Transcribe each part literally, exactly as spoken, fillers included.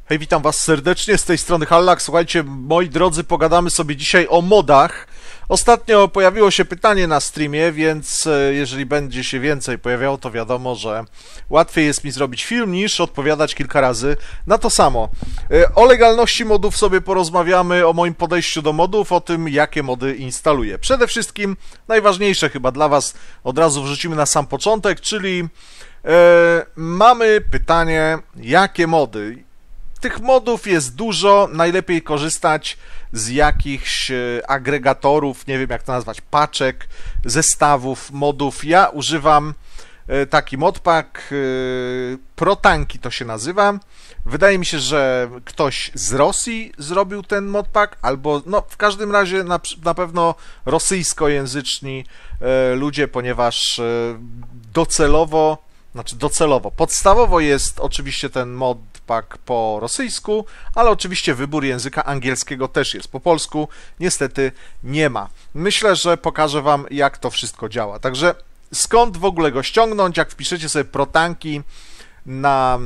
Hej, witam was serdecznie, z tej strony Hallak. Słuchajcie, moi drodzy, pogadamy sobie dzisiaj o modach. Ostatnio pojawiło się pytanie na streamie, więc jeżeli będzie się więcej pojawiało, to wiadomo, że łatwiej jest mi zrobić film niż odpowiadać kilka razy na to samo. O legalności modów sobie porozmawiamy, o moim podejściu do modów, o tym, jakie mody instaluję. Przede wszystkim najważniejsze chyba dla was od razu wrzucimy na sam początek, czyli e, mamy pytanie, jakie mody. Tych modów jest dużo, najlepiej korzystać z jakichś agregatorów, nie wiem jak to nazwać, paczek, zestawów modów. Ja używam taki modpack, Protanki to się nazywa. Wydaje mi się, że ktoś z Rosji zrobił ten modpack, albo no w każdym razie na, na pewno rosyjskojęzyczni ludzie, ponieważ docelowo, znaczy docelowo, podstawowo jest oczywiście ten modpack po rosyjsku, ale oczywiście wybór języka angielskiego też jest. Po polsku niestety nie ma. Myślę, że pokażę wam, jak to wszystko działa. Także skąd w ogóle go ściągnąć? Jak wpiszecie sobie Protanki na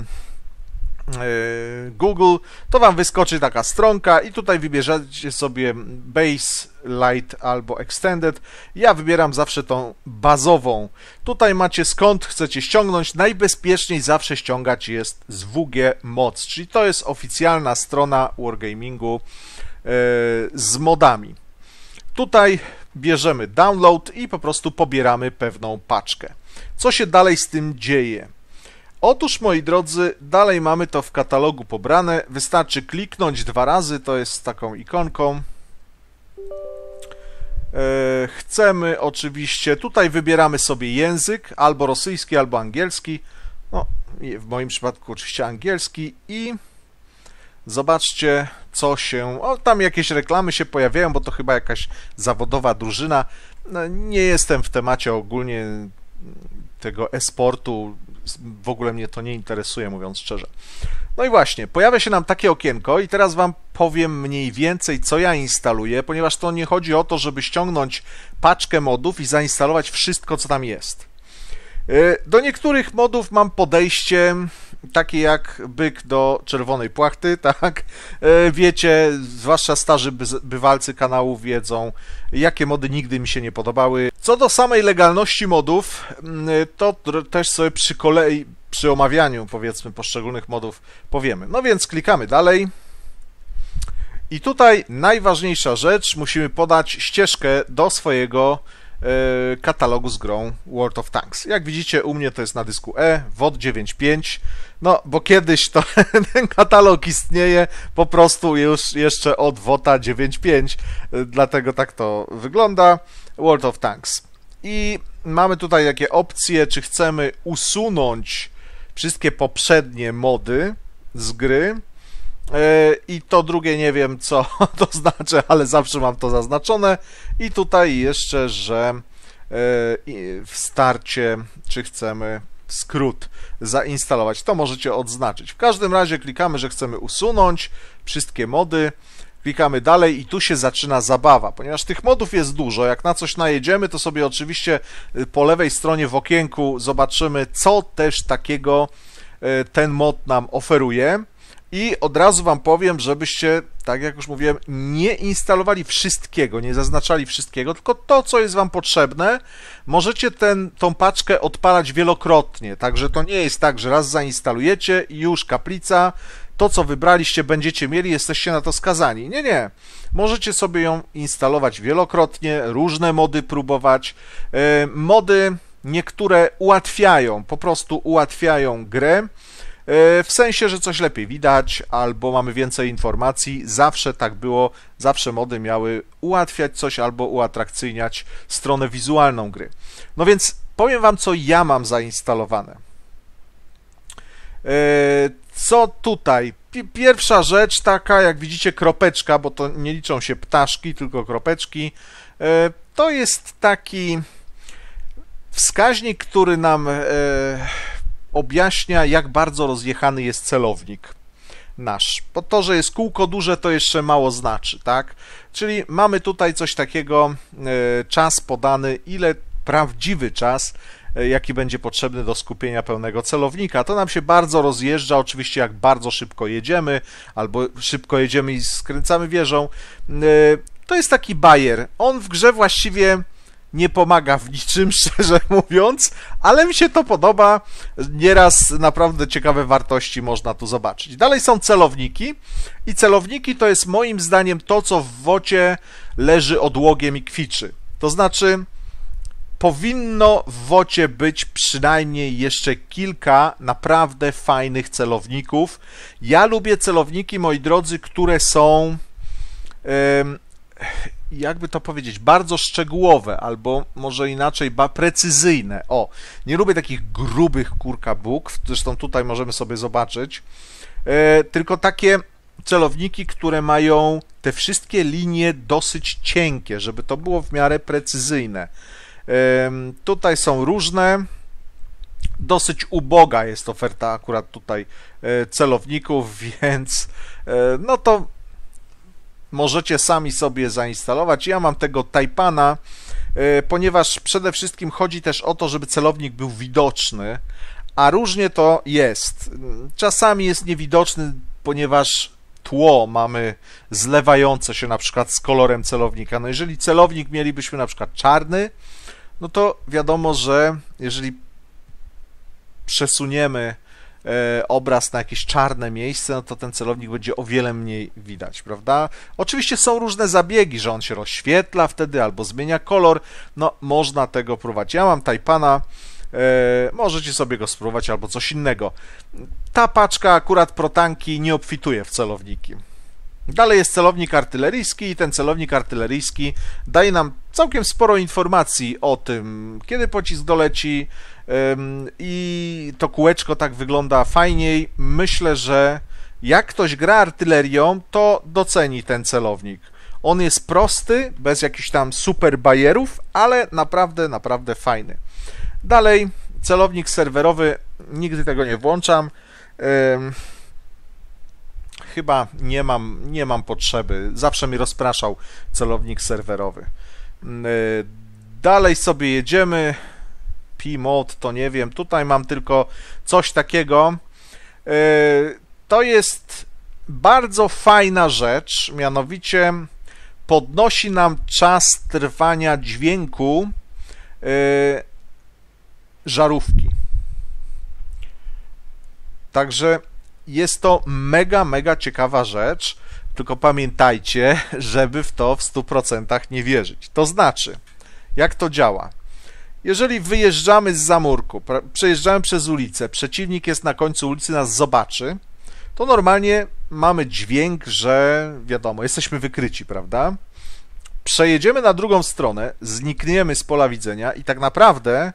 Google, to wam wyskoczy taka stronka i tutaj wybierzecie sobie Base, Lite albo Extended. Ja wybieram zawsze tą bazową. Tutaj macie skąd chcecie ściągnąć. Najbezpieczniej zawsze ściągać jest z W G Mods, czyli to jest oficjalna strona Wargamingu z modami. Tutaj bierzemy download i po prostu pobieramy pewną paczkę. Co się dalej z tym dzieje? Otóż, moi drodzy, dalej mamy to w katalogu pobrane. Wystarczy kliknąć dwa razy, to jest z taką ikonką. Chcemy oczywiście, tutaj wybieramy sobie język, albo rosyjski, albo angielski. No, w moim przypadku oczywiście angielski i zobaczcie, co się... O, tam jakieś reklamy się pojawiają, bo to chyba jakaś zawodowa drużyna. No, nie jestem w temacie ogólnie tego e-sportu. W ogóle mnie to nie interesuje, mówiąc szczerze. No i właśnie, pojawia się nam takie okienko i teraz wam powiem mniej więcej, co ja instaluję, ponieważ to nie chodzi o to, żeby ściągnąć paczkę modów i zainstalować wszystko, co tam jest. Do niektórych modów mam podejście takie jak byk do czerwonej płachty, tak? Wiecie, zwłaszcza starzy bywalcy kanału wiedzą, jakie mody nigdy mi się nie podobały. Co do samej legalności modów, to też sobie przy kolei, przy omawianiu, powiedzmy, poszczególnych modów powiemy. No więc klikamy dalej. I tutaj najważniejsza rzecz, musimy podać ścieżkę do swojego katalogu z grą World of Tanks. Jak widzicie, u mnie to jest na dysku E, W O D dziewięć pięć, no bo kiedyś to ten katalog istnieje po prostu już jeszcze od W O T A dziewięć pięć, dlatego tak to wygląda. World of Tanks. I mamy tutaj takie opcje, czy chcemy usunąć wszystkie poprzednie mody z gry. I to drugie nie wiem, co to znaczy, ale zawsze mam to zaznaczone. I tutaj jeszcze, że w starcie, czy chcemy skrót zainstalować, to możecie odznaczyć. W każdym razie klikamy, że chcemy usunąć wszystkie mody. Klikamy dalej i tu się zaczyna zabawa, ponieważ tych modów jest dużo. Jak na coś najedziemy, to sobie oczywiście po lewej stronie w okienku zobaczymy, co też takiego ten mod nam oferuje. I od razu wam powiem, żebyście, tak jak już mówiłem, nie instalowali wszystkiego, nie zaznaczali wszystkiego, tylko to, co jest wam potrzebne. Możecie ten, tą paczkę odpalać wielokrotnie, także to nie jest tak, że raz zainstalujecie i już kaplica, to co wybraliście będziecie mieli, jesteście na to skazani. Nie, nie. Możecie sobie ją instalować wielokrotnie, różne mody próbować. Mody niektóre ułatwiają, po prostu ułatwiają grę. W sensie, że coś lepiej widać, albo mamy więcej informacji. Zawsze tak było, zawsze mody miały ułatwiać coś, albo uatrakcyjniać stronę wizualną gry. No więc powiem wam, co ja mam zainstalowane. Co tutaj? Pierwsza rzecz taka, jak widzicie, kropeczka, bo to nie liczą się ptaszki, tylko kropeczki. To jest taki wskaźnik, który nam objaśnia, jak bardzo rozjechany jest celownik nasz. Bo to, że jest kółko duże, to jeszcze mało znaczy, tak? Czyli mamy tutaj coś takiego, czas podany, ile prawdziwy czas jaki będzie potrzebny do skupienia pełnego celownika. To nam się bardzo rozjeżdża, oczywiście jak bardzo szybko jedziemy, albo szybko jedziemy i skręcamy wieżą. To jest taki bajer. On w grze właściwie nie pomaga w niczym, szczerze mówiąc, ale mi się to podoba. Nieraz naprawdę ciekawe wartości można tu zobaczyć. Dalej są celowniki i celowniki to jest moim zdaniem to, co w wocie leży odłogiem i kwiczy. To znaczy powinno w wocie być przynajmniej jeszcze kilka naprawdę fajnych celowników. Ja lubię celowniki, moi drodzy, które są yy, jakby to powiedzieć, bardzo szczegółowe, albo może inaczej, precyzyjne. O, nie lubię takich grubych kurka bóg, zresztą tutaj możemy sobie zobaczyć, e, tylko takie celowniki, które mają te wszystkie linie dosyć cienkie, żeby to było w miarę precyzyjne. E, tutaj są różne, dosyć uboga jest oferta akurat tutaj e, celowników, więc e, no to możecie sami sobie zainstalować. Ja mam tego Taipana, ponieważ przede wszystkim chodzi też o to, żeby celownik był widoczny, a różnie to jest. Czasami jest niewidoczny, ponieważ tło mamy zlewające się na przykład z kolorem celownika. No jeżeli celownik mielibyśmy na przykład czarny, no to wiadomo, że jeżeli przesuniemy obraz na jakieś czarne miejsce, no to ten celownik będzie o wiele mniej widać, prawda? Oczywiście są różne zabiegi, że on się rozświetla wtedy albo zmienia kolor, no można tego próbować. Ja mam Taipana, e, możecie sobie go spróbować albo coś innego. Ta paczka akurat protanki nie obfituje w celowniki. Dalej jest celownik artyleryjski i ten celownik artyleryjski daje nam całkiem sporo informacji o tym, kiedy pocisk doleci i to kółeczko tak wygląda fajniej. Myślę, że jak ktoś gra artylerią, to doceni ten celownik. On jest prosty, bez jakichś tam super bajerów, ale naprawdę, naprawdę fajny. Dalej celownik serwerowy, nigdy tego nie włączam. Chyba nie mam, nie mam potrzeby. Zawsze mi rozpraszał celownik serwerowy. Dalej sobie jedziemy. P-Mode to nie wiem. Tutaj mam tylko coś takiego. To jest bardzo fajna rzecz. Mianowicie podnosi nam czas trwania dźwięku żarówki. Także jest to mega, mega ciekawa rzecz, tylko pamiętajcie, żeby w to w stu procentach nie wierzyć. To znaczy, jak to działa? Jeżeli wyjeżdżamy z zamurku, przejeżdżamy przez ulicę, przeciwnik jest na końcu ulicy, nas zobaczy, to normalnie mamy dźwięk, że wiadomo, jesteśmy wykryci, prawda? Przejedziemy na drugą stronę, znikniemy z pola widzenia i tak naprawdę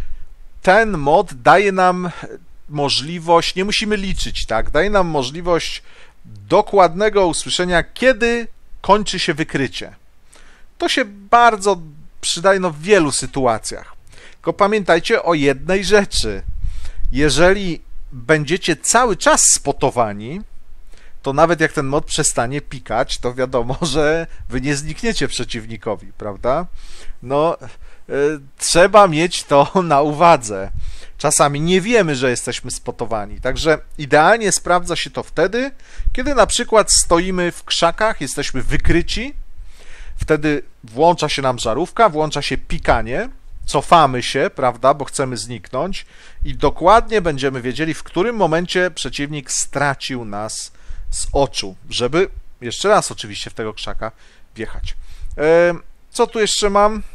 ten mod daje nam możliwość, nie musimy liczyć, tak? Daje nam możliwość dokładnego usłyszenia, kiedy kończy się wykrycie. To się bardzo przydaje no, w wielu sytuacjach. Tylko pamiętajcie o jednej rzeczy. Jeżeli będziecie cały czas spotowani, to nawet jak ten mod przestanie pikać, to wiadomo, że wy nie znikniecie przeciwnikowi, prawda? No, y, trzeba mieć to na uwadze. Czasami nie wiemy, że jesteśmy spotowani, także idealnie sprawdza się to wtedy, kiedy na przykład stoimy w krzakach, jesteśmy wykryci, wtedy włącza się nam żarówka, włącza się pikanie, cofamy się, prawda, bo chcemy zniknąć i dokładnie będziemy wiedzieli, w którym momencie przeciwnik stracił nas z oczu, żeby jeszcze raz oczywiście w tego krzaka wjechać. Co tu jeszcze mam?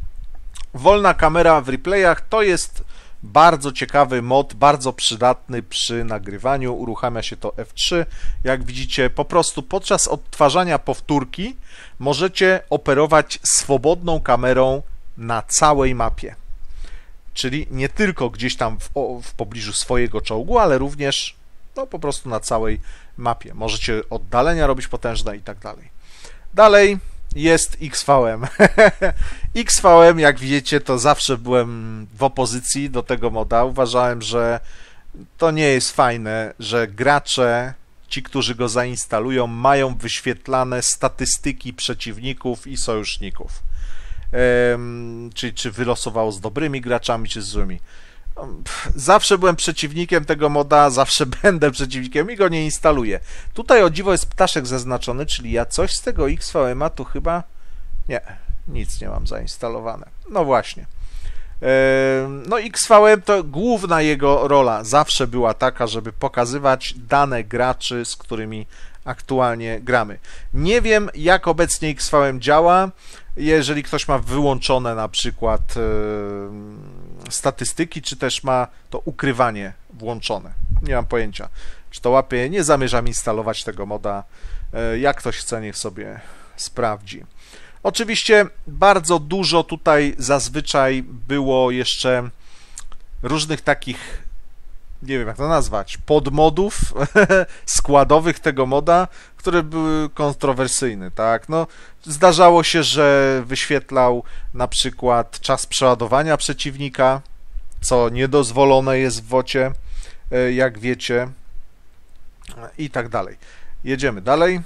Wolna kamera w replayach to jest bardzo ciekawy mod, bardzo przydatny przy nagrywaniu. Uruchamia się to F trzy. Jak widzicie, po prostu podczas odtwarzania powtórki możecie operować swobodną kamerą na całej mapie. Czyli nie tylko gdzieś tam w, o, w pobliżu swojego czołgu, ale również no, po prostu na całej mapie. Możecie oddalenia robić potężne i tak dalej. Dalej jest X V M. X V M, jak widzicie, to zawsze byłem w opozycji do tego moda. Uważałem, że to nie jest fajne, że gracze, ci, którzy go zainstalują, mają wyświetlane statystyki przeciwników i sojuszników. czyli czy wylosowało z dobrymi graczami, czy z złymi. Zawsze byłem przeciwnikiem tego moda, zawsze będę przeciwnikiem i go nie instaluję. Tutaj o dziwo jest ptaszek zaznaczony, czyli ja coś z tego X V M a tu chyba... Nie, nic nie mam zainstalowane. No właśnie. No X V M to główna jego rola zawsze była taka, żeby pokazywać dane graczy, z którymi aktualnie gramy. Nie wiem, jak obecnie X V M działa, jeżeli ktoś ma wyłączone na przykład e, statystyki, czy też ma to ukrywanie włączone. Nie mam pojęcia, czy to łapie. Nie zamierzam instalować tego moda. E, jak ktoś chce, niech sobie sprawdzi. Oczywiście bardzo dużo tutaj zazwyczaj było jeszcze różnych takich, nie wiem jak to nazwać, podmodów składowych tego moda, które były kontrowersyjne, tak? No, zdarzało się, że wyświetlał na przykład czas przeładowania przeciwnika, co niedozwolone jest w wocie, jak wiecie, i tak dalej. Jedziemy dalej.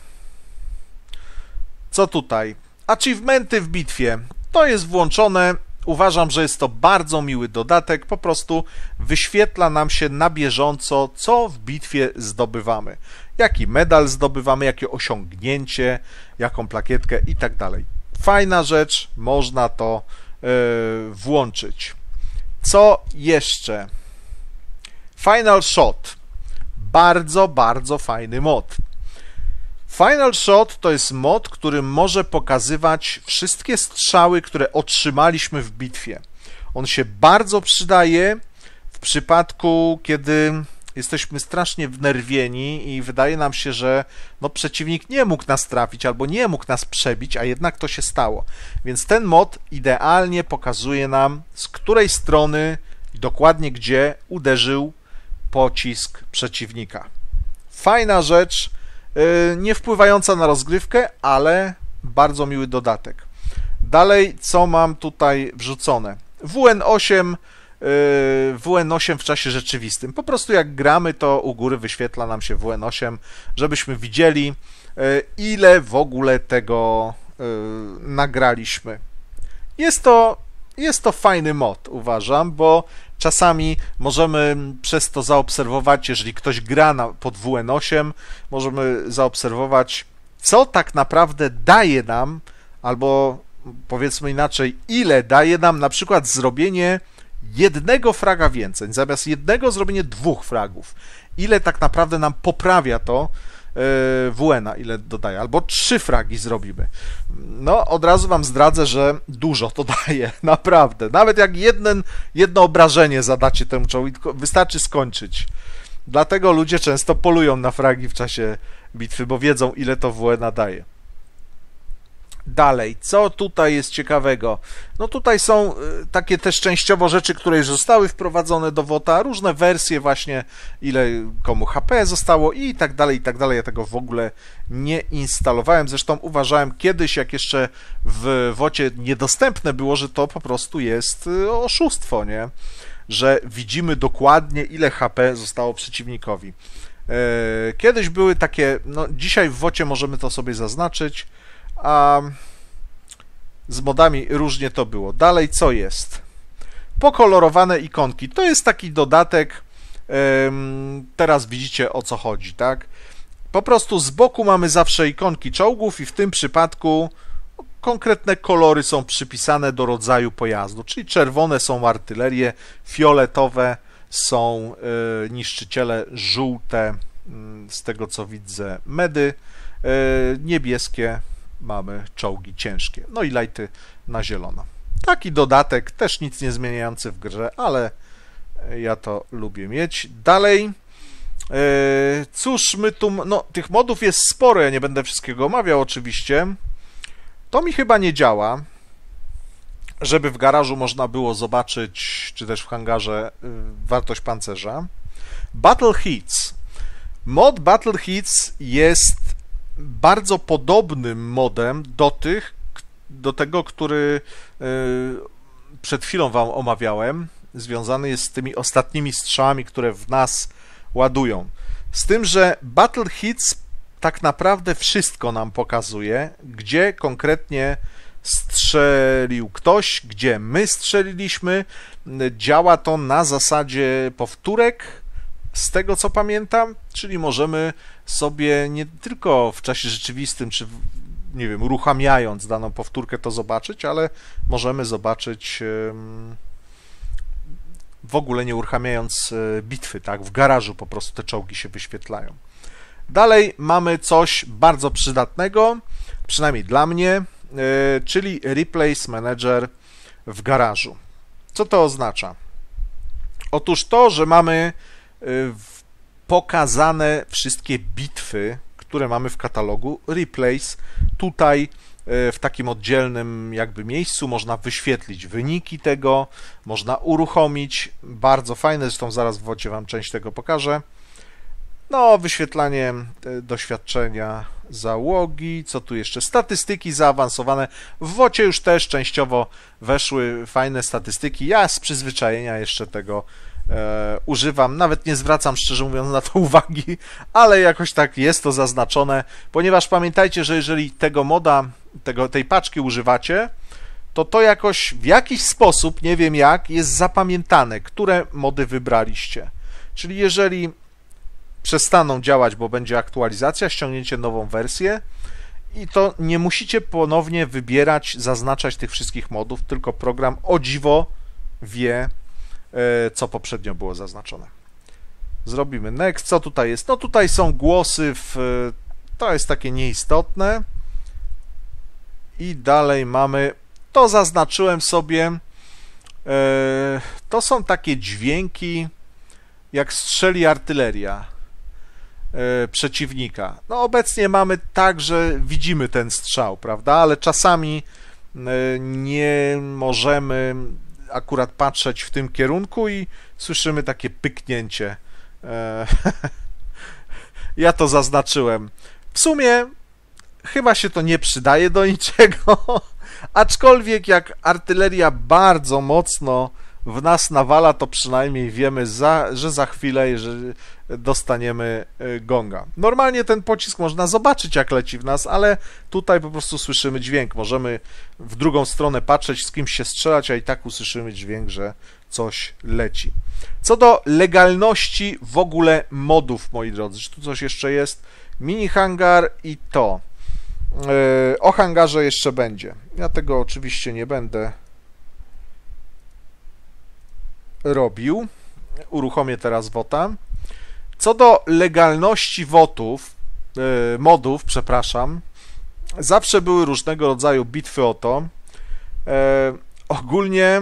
Co tutaj? Achievementy w bitwie. To jest włączone. Uważam, że jest to bardzo miły dodatek. Po prostu wyświetla nam się na bieżąco, co w bitwie zdobywamy. Jaki medal zdobywamy, jakie osiągnięcie, jaką plakietkę i tak dalej. Fajna rzecz, można to yy, włączyć. Co jeszcze? Final Shot. Bardzo, bardzo fajny mod. Final Shot to jest mod, który może pokazywać wszystkie strzały, które otrzymaliśmy w bitwie. On się bardzo przydaje w przypadku, kiedy jesteśmy strasznie wnerwieni i wydaje nam się, że no, przeciwnik nie mógł nas trafić albo nie mógł nas przebić, a jednak to się stało. Więc ten mod idealnie pokazuje nam, z której strony i dokładnie gdzie uderzył pocisk przeciwnika. Fajna rzecz. Nie wpływająca na rozgrywkę, ale bardzo miły dodatek. Dalej, co mam tutaj wrzucone? W N osiem, W N osiem w czasie rzeczywistym. Po prostu jak gramy, to u góry wyświetla nam się W N osiem, żebyśmy widzieli, ile w ogóle tego nagraliśmy. Jest to, jest to fajny mod, uważam, bo czasami możemy przez to zaobserwować, jeżeli ktoś gra na, pod W N osiem, możemy zaobserwować, co tak naprawdę daje nam, albo powiedzmy inaczej, ile daje nam na przykład zrobienie jednego fraga więcej, zamiast jednego zrobienie dwóch fragów. Ile tak naprawdę nam poprawia to W N a, ile dodaje, albo trzy fragi zrobimy. No, od razu wam zdradzę, że dużo to daje, naprawdę. Nawet jak jeden, jedno obrażenie zadacie temu czołgowi, wystarczy skończyć. Dlatego ludzie często polują na fragi w czasie bitwy, bo wiedzą, ile to W N a daje. Dalej, co tutaj jest ciekawego? No tutaj są takie też częściowo rzeczy, które już zostały wprowadzone do WOTA, różne wersje właśnie, ile komu H P zostało i tak dalej, i tak dalej. Ja tego w ogóle nie instalowałem. Zresztą uważałem kiedyś, jak jeszcze w WOTie niedostępne było, że to po prostu jest oszustwo, nie? Że widzimy dokładnie, ile H P zostało przeciwnikowi. Kiedyś były takie, no dzisiaj w WOTie możemy to sobie zaznaczyć, a z modami różnie to było. Dalej co jest? Pokolorowane ikonki. To jest taki dodatek, teraz widzicie, o co chodzi, tak? Po prostu z boku mamy zawsze ikonki czołgów i w tym przypadku konkretne kolory są przypisane do rodzaju pojazdu, czyli czerwone są artylerie, fioletowe są niszczyciele, żółte, z tego co widzę, medy, niebieskie mamy czołgi ciężkie, no i lighty na zielono. Taki dodatek, też nic nie zmieniający w grze, ale ja to lubię mieć. Dalej, cóż my tu, no tych modów jest sporo, ja nie będę wszystkiego omawiał oczywiście. To mi chyba nie działa, żeby w garażu można było zobaczyć, czy też w hangarze, wartość pancerza. Battle Hits. Mod Battle Hits jest bardzo podobnym modem do tych, do tego, który przed chwilą wam omawiałem. Związany jest z tymi ostatnimi strzałami, które w nas ładują. Z tym, że Battle Hits tak naprawdę wszystko nam pokazuje, gdzie konkretnie strzelił ktoś, gdzie my strzeliliśmy. Działa to na zasadzie powtórek, z tego co pamiętam, czyli możemy sobie nie tylko w czasie rzeczywistym, czy nie wiem, uruchamiając daną powtórkę to zobaczyć, ale możemy zobaczyć w ogóle nie uruchamiając bitwy, tak? W garażu po prostu te czołgi się wyświetlają. Dalej mamy coś bardzo przydatnego, przynajmniej dla mnie, czyli Replace Manager w garażu. Co to oznacza? Otóż to, że mamy pokazane wszystkie bitwy, które mamy w katalogu Replace. Tutaj w takim oddzielnym jakby miejscu można wyświetlić wyniki tego, można uruchomić. Bardzo fajne, zresztą zaraz w wocie Wam część tego pokażę. No, wyświetlanie doświadczenia załogi, co tu jeszcze? Statystyki zaawansowane. W wocie już też częściowo weszły fajne statystyki. Ja z przyzwyczajenia jeszcze tego e, używam. Nawet nie zwracam, szczerze mówiąc, na to uwagi, ale jakoś tak jest to zaznaczone, ponieważ pamiętajcie, że jeżeli tego moda, tego, tej paczki używacie, to to jakoś w jakiś sposób, nie wiem jak, jest zapamiętane, które mody wybraliście. Czyli jeżeli przestaną działać, bo będzie aktualizacja, ściągnięcie nową wersję i to nie musicie ponownie wybierać, zaznaczać tych wszystkich modów, tylko program o dziwo wie, co poprzednio było zaznaczone. Zrobimy next. Co tutaj jest? No tutaj są głosy, w, to jest takie nieistotne. I dalej mamy, to zaznaczyłem sobie, to są takie dźwięki, jak strzeli artyleria przeciwnika. No obecnie mamy tak, że widzimy ten strzał, prawda, ale czasami nie możemy akurat patrzeć w tym kierunku i słyszymy takie pyknięcie. Ja to zaznaczyłem. W sumie chyba się to nie przydaje do niczego, aczkolwiek jak artyleria bardzo mocno w nas nawala, to przynajmniej wiemy, za, że za chwilę że dostaniemy gonga. Normalnie ten pocisk można zobaczyć, jak leci w nas, ale tutaj po prostu słyszymy dźwięk. Możemy w drugą stronę patrzeć, z kimś się strzelać, a i tak usłyszymy dźwięk, że coś leci. Co do legalności w ogóle modów, moi drodzy, czy tu coś jeszcze jest? Mini hangar i to. Yy, o hangarze jeszcze będzie. Ja tego oczywiście nie będę robił. Uruchomię teraz wota. Co do legalności wotów, yy, modów, przepraszam, zawsze były różnego rodzaju bitwy o to. Yy, ogólnie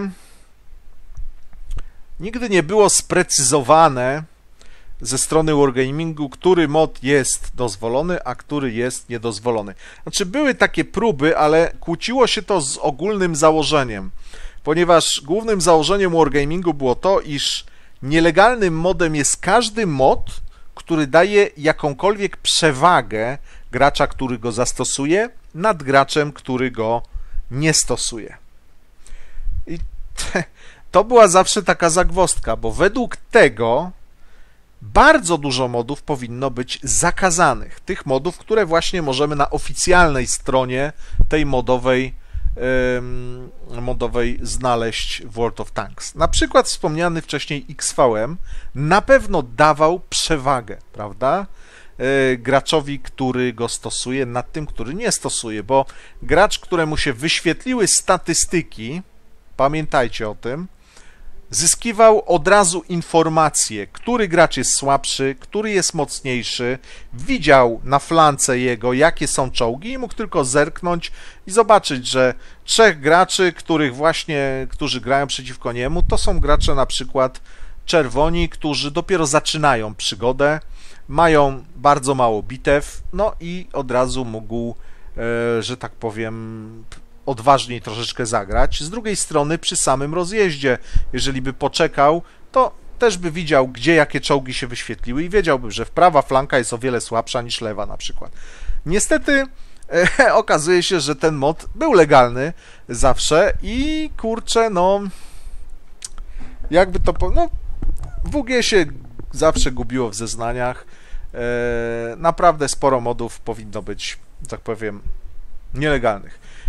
nigdy nie było sprecyzowane ze strony Wargamingu, który mod jest dozwolony, a który jest niedozwolony. Znaczy były takie próby, ale kłóciło się to z ogólnym założeniem, ponieważ głównym założeniem Wargamingu było to, iż nielegalnym modem jest każdy mod, który daje jakąkolwiek przewagę gracza, który go zastosuje, nad graczem, który go nie stosuje. I to była zawsze taka zagwozdka, bo według tego bardzo dużo modów powinno być zakazanych. Tych modów, które właśnie możemy na oficjalnej stronie tej modowej, yy, modowej znaleźć w World of Tanks. Na przykład wspomniany wcześniej X V M na pewno dawał przewagę, prawda? Yy, graczowi, który go stosuje, nad tym, który nie stosuje, bo gracz, któremu się wyświetliły statystyki, pamiętajcie o tym, zyskiwał od razu informację, który gracz jest słabszy, który jest mocniejszy, widział na flance jego, jakie są czołgi i mógł tylko zerknąć i zobaczyć, że trzech graczy, których właśnie, którzy grają przeciwko niemu, to są gracze na przykład czerwoni, którzy dopiero zaczynają przygodę, mają bardzo mało bitew, no i od razu mógł, e, że tak powiem, odważniej troszeczkę zagrać. Z drugiej strony przy samym rozjeździe, jeżeli by poczekał, to też by widział, gdzie jakie czołgi się wyświetliły i wiedziałby, że prawa flanka jest o wiele słabsza niż lewa na przykład. Niestety e, okazuje się, że ten mod był legalny zawsze i kurczę, no jakby to... no W G się zawsze gubiło w zeznaniach. E, naprawdę sporo modów powinno być, tak powiem, nielegalnych.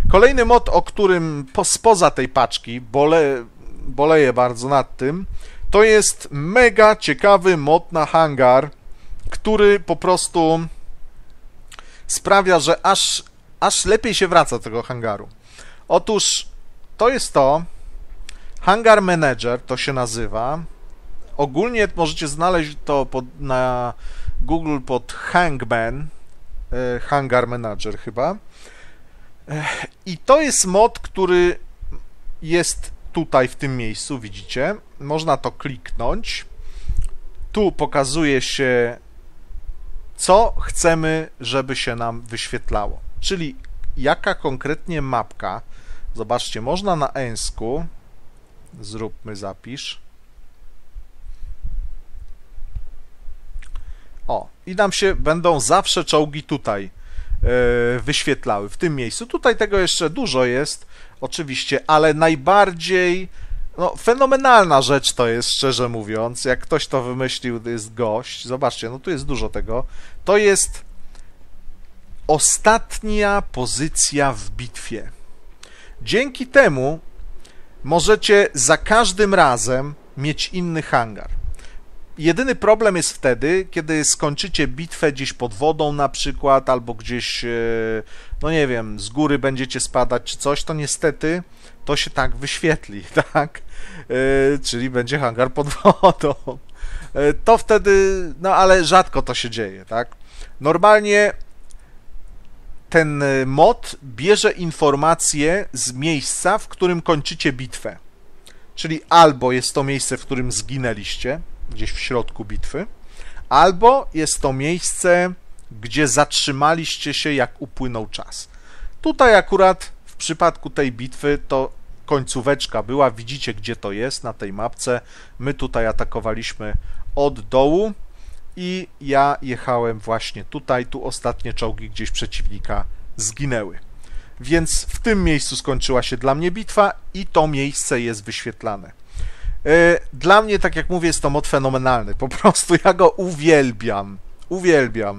Kolejny mod, o którym po, spoza tej paczki bole, boleję bardzo nad tym, to jest mega ciekawy mod na hangar, który po prostu sprawia, że aż, aż lepiej się wraca do tego hangaru. Otóż to jest to, Hangar Manager to się nazywa. Ogólnie możecie znaleźć to pod, na Google pod Hangman, e, Hangar Manager chyba. E, I to jest mod, który jest tutaj w tym miejscu, widzicie. Można to kliknąć. Tu pokazuje się, co chcemy, żeby się nam wyświetlało. Czyli jaka konkretnie mapka. Zobaczcie, można na eńsku. Zróbmy zapisz. O, i nam się będą zawsze czołgi tutaj yy, wyświetlały, w tym miejscu. Tutaj tego jeszcze dużo jest, oczywiście, ale najbardziej no, fenomenalna rzecz to jest, szczerze mówiąc, jak ktoś to wymyślił, to jest gość. Zobaczcie, no tu jest dużo tego. To jest ostatnia pozycja w bitwie. Dzięki temu możecie za każdym razem mieć inny hangar. Jedyny problem jest wtedy, kiedy skończycie bitwę gdzieś pod wodą na przykład, albo gdzieś, no nie wiem, z góry będziecie spadać czy coś, to niestety to się tak wyświetli, tak? Czyli będzie hangar pod wodą. To wtedy, no ale rzadko to się dzieje, tak? Normalnie ten mod bierze informacje z miejsca, w którym kończycie bitwę. Czyli albo jest to miejsce, w którym zginęliście, gdzieś w środku bitwy, albo jest to miejsce, gdzie zatrzymaliście się, jak upłynął czas. Tutaj akurat w przypadku tej bitwy to końcóweczka była, widzicie, gdzie to jest na tej mapce. My tutaj atakowaliśmy od dołu i ja jechałem właśnie tutaj, tu ostatnie czołgi gdzieś przeciwnika zginęły. Więc w tym miejscu skończyła się dla mnie bitwa i to miejsce jest wyświetlane. Dla mnie, tak jak mówię, jest to mod fenomenalny. Po prostu ja go uwielbiam. Uwielbiam.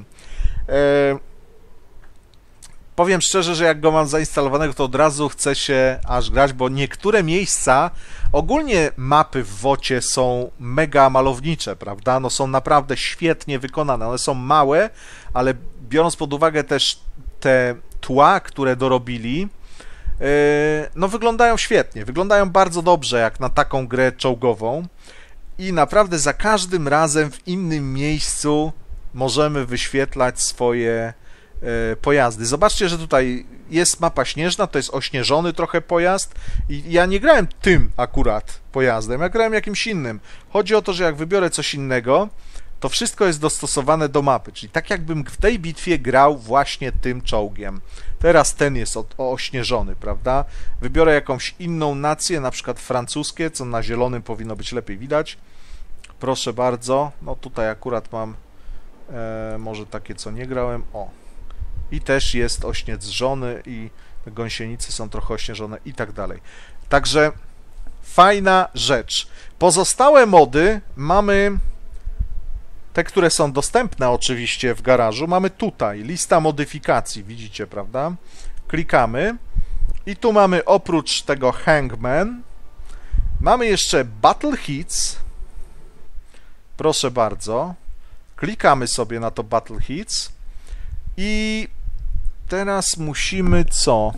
Powiem szczerze, że jak go mam zainstalowanego, to od razu chcę się aż grać, bo niektóre miejsca, ogólnie mapy w wocie są mega malownicze, prawda? No są naprawdę świetnie wykonane. One są małe, ale biorąc pod uwagę też te tła, które dorobili, no wyglądają świetnie, wyglądają bardzo dobrze jak na taką grę czołgową i naprawdę za każdym razem w innym miejscu możemy wyświetlać swoje pojazdy. Zobaczcie, że tutaj jest mapa śnieżna, to jest ośnieżony trochę pojazd i ja nie grałem tym akurat pojazdem, ja grałem jakimś innym. Chodzi o to, że jak wybiorę coś innego, to wszystko jest dostosowane do mapy, czyli tak jakbym w tej bitwie grał właśnie tym czołgiem. Teraz ten jest ośnieżony, prawda? Wybiorę jakąś inną nację, na przykład francuskie, co na zielonym powinno być lepiej widać. Proszę bardzo, no tutaj akurat mam e, może takie, co nie grałem. O, i też jest ośnieżony i gąsienice są trochę ośnieżone i tak dalej. Także fajna rzecz. Pozostałe mody mamy... Te, które są dostępne oczywiście w garażu, mamy tutaj lista modyfikacji, widzicie, prawda? Klikamy i tu mamy oprócz tego Hangman, mamy jeszcze Battle Hits. Proszę bardzo. Klikamy sobie na to Battle Hits i teraz musimy co?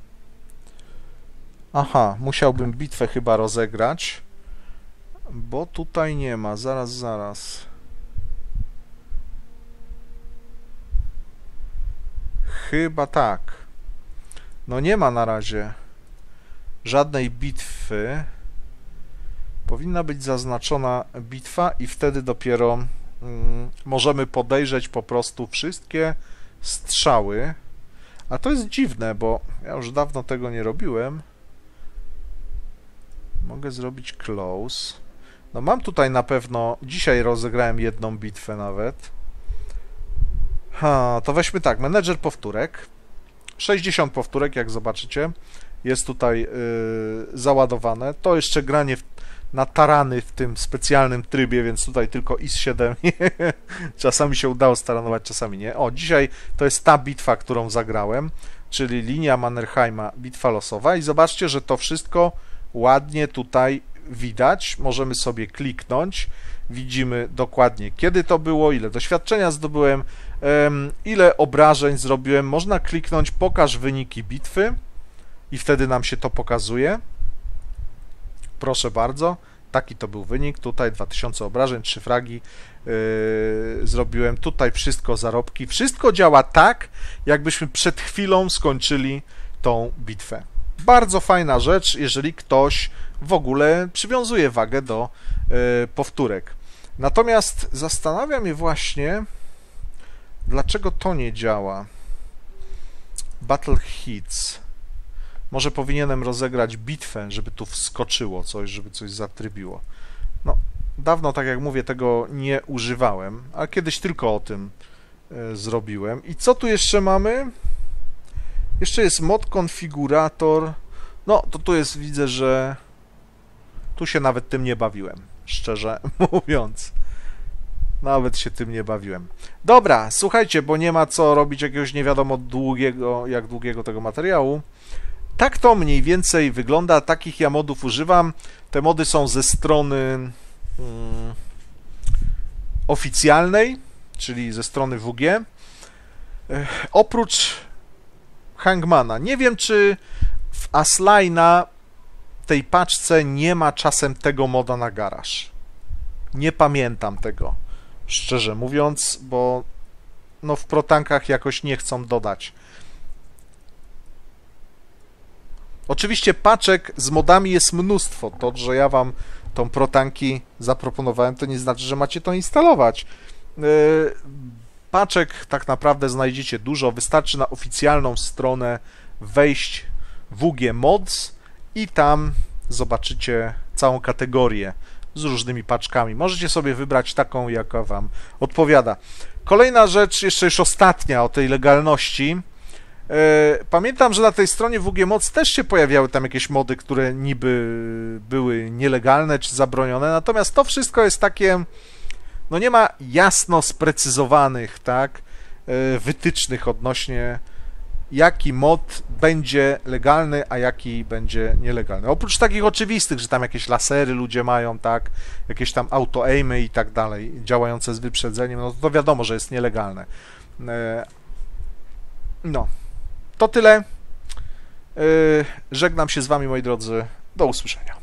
Aha, musiałbym bitwę chyba rozegrać, bo tutaj nie ma. Zaraz, zaraz. Chyba tak. No nie ma na razie żadnej bitwy. Powinna być zaznaczona bitwa i wtedy dopiero mm, możemy podejrzeć po prostu wszystkie strzały. A to jest dziwne, bo ja już dawno tego nie robiłem. Mogę zrobić close. No mam tutaj na pewno... Dzisiaj rozegrałem jedną bitwę nawet. Ha, to weźmy tak, menedżer powtórek. sześćdziesiąt powtórek, jak zobaczycie, jest tutaj yy, załadowane. To jeszcze granie w, na tarany w tym specjalnym trybie, więc tutaj tylko I S siedem. Czasami się udało staranować, czasami nie. O, dzisiaj to jest ta bitwa, którą zagrałem. czyli linia Mannerheima, bitwa losowa i zobaczcie, że to wszystko ładnie tutaj widać. Możemy sobie kliknąć, widzimy dokładnie kiedy to było, ile doświadczenia zdobyłem, ile obrażeń zrobiłem. Można kliknąć pokaż wyniki bitwy i wtedy nam się to pokazuje. Proszę bardzo, taki to był wynik. Tutaj dwa tysiące obrażeń, trzy fragi yy, zrobiłem. Tutaj wszystko zarobki. Wszystko działa tak, jakbyśmy przed chwilą skończyli tą bitwę. Bardzo fajna rzecz, jeżeli ktoś w ogóle przywiązuje wagę do yy, powtórek. Natomiast zastanawia mnie właśnie, dlaczego to nie działa. Battle Hits. Może powinienem rozegrać bitwę, żeby tu wskoczyło coś, żeby coś zatrybiło. No, dawno, tak jak mówię, tego nie używałem, a kiedyś tylko o tym y, zrobiłem. I co tu jeszcze mamy? Jeszcze jest mod konfigurator. No, to tu jest, widzę, że tu się nawet tym nie bawiłem, szczerze mówiąc. Nawet się tym nie bawiłem. Dobra, słuchajcie, bo nie ma co robić jakiegoś nie wiadomo długiego, jak długiego tego materiału. Tak to mniej więcej wygląda, takich ja modów używam. Te mody są ze strony mm, oficjalnej, czyli ze strony W G. Ech, oprócz Hangmana. Nie wiem, czy w Asline'a tej paczce nie ma czasem tego moda na garaż. Nie pamiętam tego, szczerze mówiąc, bo no w protankach jakoś nie chcą dodać. Oczywiście paczek z modami jest mnóstwo. To, że ja wam tą protanki zaproponowałem, to nie znaczy, że macie to instalować. Paczek tak naprawdę znajdziecie dużo. Wystarczy na oficjalną stronę wejść W G Mods i tam zobaczycie całą kategorię z różnymi paczkami. Możecie sobie wybrać taką, jaka wam odpowiada. Kolejna rzecz, jeszcze już ostatnia o tej legalności. Pamiętam, że na tej stronie W G Mods też się pojawiały tam jakieś mody, które niby były nielegalne czy zabronione, natomiast to wszystko jest takie, no nie ma jasno sprecyzowanych, tak, wytycznych odnośnie jaki mod będzie legalny, a jaki będzie nielegalny. Oprócz takich oczywistych, że tam jakieś lasery ludzie mają, tak, jakieś tam auto-aimy i tak dalej, działające z wyprzedzeniem, no to wiadomo, że jest nielegalne. No. To tyle. Żegnam się z wami, moi drodzy. Do usłyszenia.